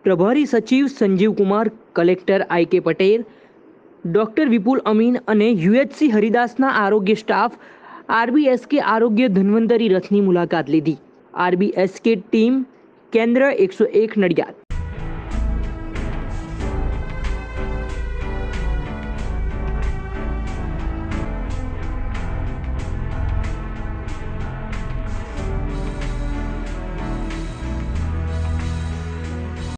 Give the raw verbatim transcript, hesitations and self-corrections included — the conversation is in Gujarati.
પ્રભારી સચિવ સંજીવ કુમાર, કલેક્ટર આઈ કે પટેલ, ડોક્ટર વિપુલ અમીન અને યુએચસી હરિદાસના આરોગ્ય સ્ટાફ આરબીએસકે આરોગ્ય ધન્વંતરી રથની મુલાકાત લીધી। આરબીએસકે ટીમ કેન્દ્ર એકસો એક નડિયાદ।